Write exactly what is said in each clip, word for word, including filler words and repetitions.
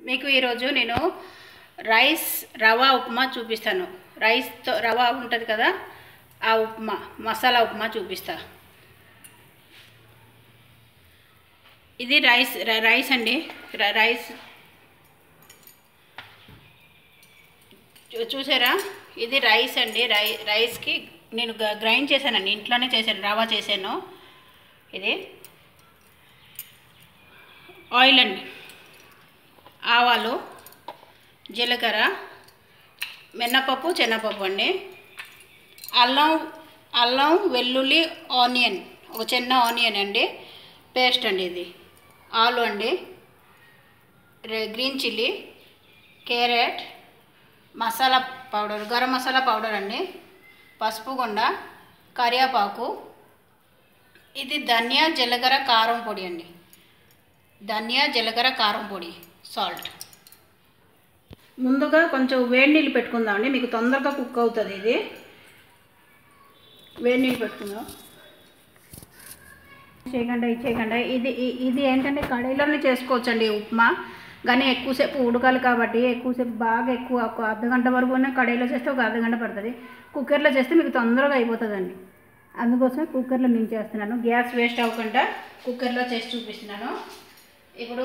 మీకు ఈరోజు నేను రైస్ రవా ఉప్మా చూపిస్తాను. రైస్తో రవా ఉంటుంది కదా, ఆ ఉప్మా మసాలా ఉప్మా చూపిస్తా. ఇది రైస్ రైస్ అండి. రైస్ చూసారా, ఇది రైస్ అండి. రై రైస్కి నేను గ్రైండ్ చేశానండి, ఇంట్లోనే చేశాను, రవా చేశాను. ఇది ఆయిల్ అండి, ఆవాలు, జీలకర్ర, మినపప్పు, శనగపప్పు అండి, అల్లం అల్లం వెల్లుల్లి, ఆనియన్, ఒక చిన్న ఆనియన్ అండి, పేస్ట్ అండి. ఇది ఆలు అండి, green chilli, carrot, masala powder, garam masala powder అండి, పసుపు గుండ, కరివేపాకు, ఇది ధనియా జీలకర్ర కారం పొడి అండి, ధనియా జీలకర్ర కారం పొడి, సాల్ట్. ముందుగా కొంచెం వేడి నీళ్ళు పెట్టుకుందామండి, మీకు తొందరగా కుక్ అవుతుంది. ఇది వేడి నీళ్ళు పెట్టుకుందాం. చేయకుండా ఇది చేయకుండా ఇది ఇది ఏంటంటే కడాయిలోనే చేసుకోవచ్చండి ఉప్మా, కానీ ఎక్కువసేపు ఉడకాలి కాబట్టి ఎక్కువసేపు బాగా ఎక్కువ ఒక అర్ధ గంట వరకు కడాయిలో చేస్తే ఒక అర్ధ గంట పడుతుంది. కుక్కర్లో చేస్తే మీకు తొందరగా అయిపోతుందండి. అందుకోసమే కుక్కర్లో నేను చేస్తున్నాను, గ్యాస్ వేస్ట్ అవ్వకుండా కుక్కర్లో చేసి చూపిస్తున్నాను. ఇప్పుడు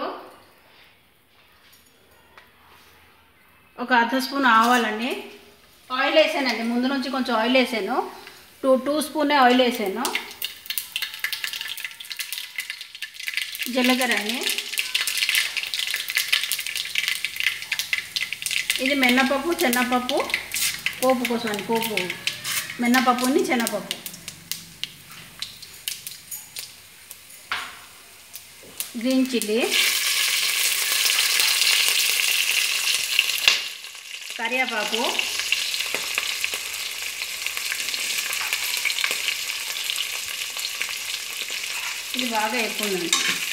ఒక అర్ధ స్పూన్ ఆవాలండి, ఆయిల్ వేసానండి, ముందు నుంచి కొంచెం ఆయిల్ వేసాను, టూ టూ స్పూనే ఆయిల్ వేసాను. జీలకర్ర అండి, ఇది మినపప్పు, శనగపప్పు, పోపు కోసం అండి, పోపు మినపప్పుని శనగపప్పు, గ్రీన్ చిల్లీ, కరివేపాకు, ఇది బాగా ఎక్కువండి.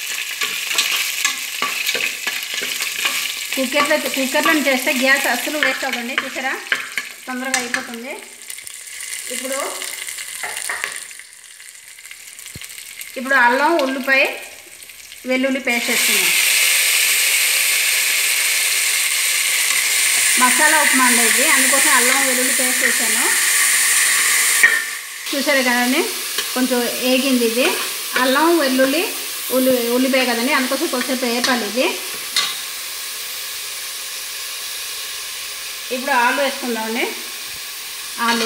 కుక్కర్లో కుక్కర్లో చేస్తే గ్యాస్ అస్సలు వేస్ట్ అవ్వదండి, చూసారా, తొందరగా అయిపోతుంది. ఇప్పుడు ఇప్పుడు అల్లం, ఉల్లిపాయ, వెల్లుల్లి పేస్ట్ వేస్తున్నాం. మసాలా ఉప్మా అండి ఇది, అందుకోసం అల్లం వెల్లుల్లి పేస్ట్ వేసాను. చూసారు కదండి, కొంచెం ఏగింది. ఇది అల్లం వెల్లుల్లి ఉల్లి ఉల్లిపాయ కదండి, అందుకోసం కొంచెం వేపాలి. ఇది ఇప్పుడు ఆలు వేసుకుందామండి. ఆలు,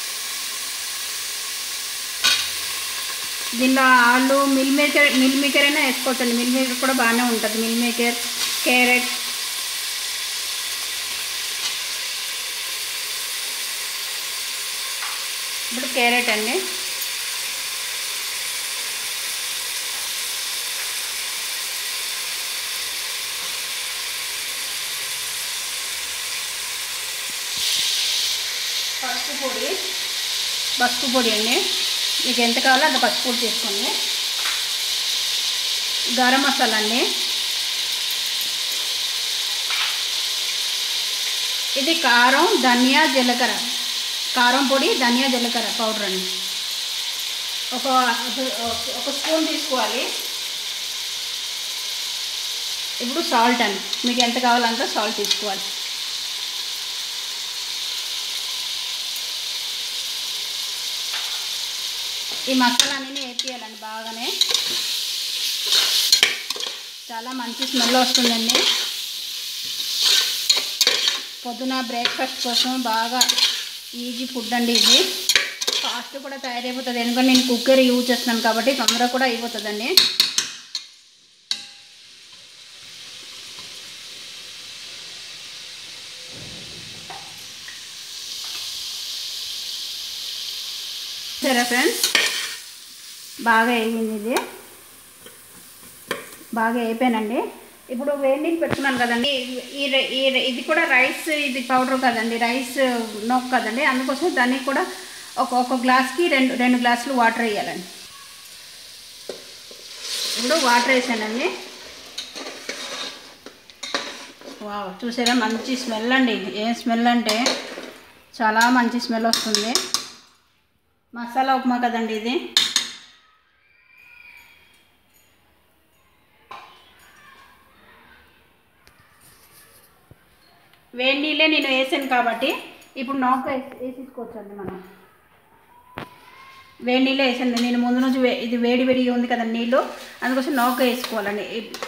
దీనిలో ఆలు మిల్ మేకర్ మిల్ మేకర్ అయినా వేసుకోవచ్చండి, మిల్ మేకర్ కూడా బాగానే ఉంటుంది. మిల్ మేకర్, క్యారెట్, ఇప్పుడు క్యారెట్ అండి, పసుపు పొడి పసుపు పొడి అండి, మీకు ఎంత కావాలో అంత పసుపు పొడి తీసుకోండి. గరం మసాలా అండి, ఇది కారం, ధనియా జీలకర్ర కారం పొడి, ధనియా జీలకర్ర పౌడర్ అండి, ఒక ఒక స్పూన్ తీసుకోవాలి. ఇప్పుడు సాల్ట్ అండి, మీకు ఎంత కావాలంత సాల్ట్ తీసుకోవాలి. ఈ మసాలాని వేపియాలండి బాగానే, చాలా మంచి స్మెల్ వస్తుందండి. పొద్దున బ్రేక్ఫాస్ట్ కోసం బాగా ఈజీ ఫుడ్ అండి. ఇది ఫాస్ట్ కూడా తయారైపోతుంది, ఎందుకంటే నేను కుక్కర్ యూజ్ చేస్తున్నాను కాబట్టి తొందరగా కూడా అయిపోతుందండి. సరే ఫ్రెండ్స్, బాగా వేయింది, ఇది బాగా అయిపోయానండి. ఇప్పుడు వేడి నీళ్ళు పెట్టుకున్నాను కదండి, ఈ ఇది కూడా రైస్, ఇది పౌడర్ కదండి, రైస్ నొక్కు కదండి, అందుకోసం దానికి కూడా ఒక ఒక గ్లాస్కి రెండు రెండు గ్లాసులు వాటర్ వేయాలండి. ఇప్పుడు వాటర్ వేసానండి. వావ్, చూసారా, మంచి స్మెల్ అండి. ఏం స్మెల్ అంటే చాలా మంచి స్మెల్ వస్తుంది. మసాలా ఉప్మా కదండి ఇది. వేడి నీళ్ళే నేను వేసాను కాబట్టి ఇప్పుడు నౌక వేసేసుకోవచ్చండి మనం. వేడి నీళ్ళే వేసాను నేను ముందు నుంచి, ఇది వేడి వేడిగా ఉంది కదా నీళ్ళు, అందుకోసం నౌక వేసుకోవాలండి.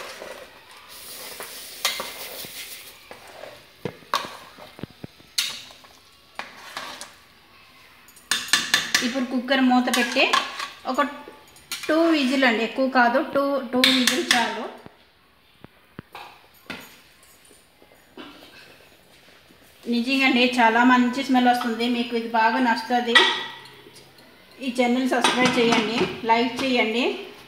ఇప్పుడు కుక్కర్ మూత పెట్టి ఒక టూ విజిల్ అండి, ఎక్కువ కాదు, టూ టూ విజిల్ చాలు. నిజంగా అండి చాలా మంచి స్మెల్ వస్తుంది, మీకు ఇది బాగా నచ్చుతుంది. ఈ ఛానల్ సబ్స్క్రైబ్ చేయండి, లైక్ చేయండి.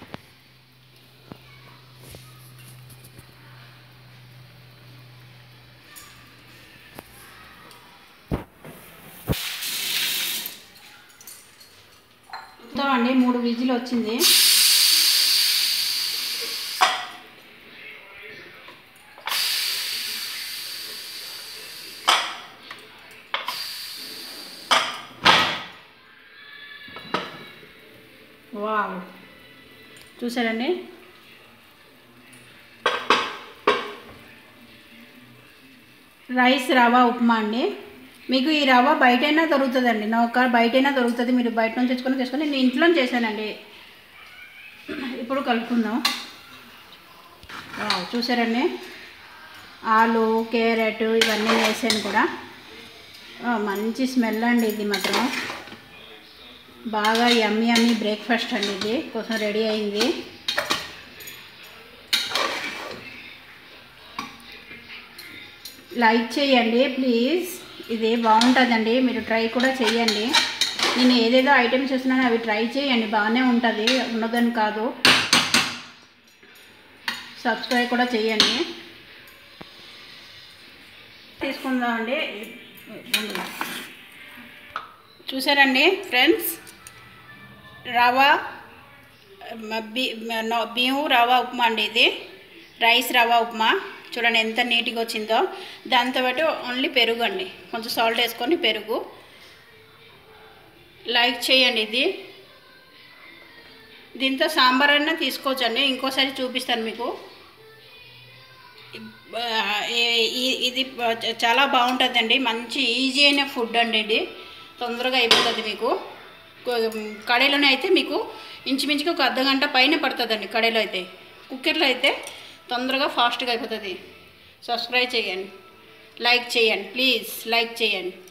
అండి మూడు విజిల్ వచ్చింది. వావ్, చూసారండి రైస్ రవ్వ ఉప్మా అండి. మీకు ఈ రవ్వ బయటైనా దొరుకుతుందండి, నౌక బయటైనా దొరుకుతుంది, మీరు బయట నుంచి తెచ్చుకొని తెచ్చుకొని నేను ఇంట్లో చేశానండి. ఇప్పుడు కలుపుకుందాం. చూసారండి ఆలు క్యారెట్ ఇవన్నీ వేసాను కూడా, మంచి స్మెల్ అండి. ఇది మాత్రం బాగా యమ్మీ యమ్మీ బ్రేక్ఫాస్ట్ అండి, ఇది కోసం రెడీ అయింది. లైక్ చేయండి ప్లీజ్, ఇది బాగుంటుందండి, మీరు ట్రై కూడా చేయండి. నేను ఏదేదో ఐటమ్స్ చేస్తున్నానో అవి ట్రై చేయండి, బాగానే ఉంటుంది, ఉన్నదని కాదు. సబ్స్క్రైబ్ కూడా చేయండి. తీసుకుందామండి. చూసారండి ఫ్రెండ్స్, రవ్వ బియ్యం రవ్వ ఉప్మా అండి, ఇది రైస్ రవ్వ ఉప్మా. చూడండి ఎంత నీట్గా వచ్చిందో. దాంతో పాటు ఓన్లీ పెరుగు అండి, కొంచెం సాల్ట్ వేసుకొని పెరుగు. లైక్ చేయండి. ఇది దీంతో సాంబార్ అయినా తీసుకోవచ్చండి, ఇంకోసారి చూపిస్తాను మీకు. ఇది చాలా బాగుంటుందండి, మంచి ఈజీ అయిన ఫుడ్ అండి, ఇది తొందరగా అయిపోతుంది మీకు. కడాయిలోనే అయితే మీకు ఇంచుమించుగా ఒక అర్ధ గంట పైన పడుతుందండి కడాయిలో అయితే. కుక్కర్లో అయితే తొందరగా ఫాస్ట్గా అయిపోతుంది. సబ్స్క్రైబ్ చేయండి, లైక్ చేయండి ప్లీజ్, లైక్ చేయండి.